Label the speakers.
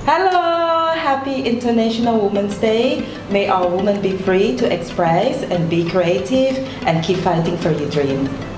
Speaker 1: Hello! Happy International Women's Day. May all women be free to express and be creative and keep fighting for your dreams.